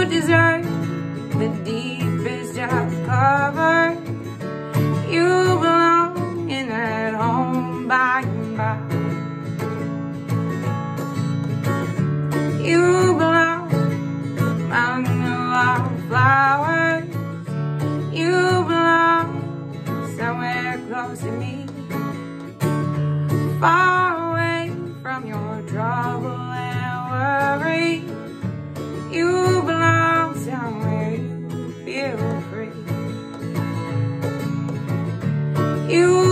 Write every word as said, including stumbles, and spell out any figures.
deserve the deepest job cover. You belong in that home by and by. You belong among the wildflowers. You belong somewhere close to me, far away from your trouble and worry. You belong somewhere you feel free. You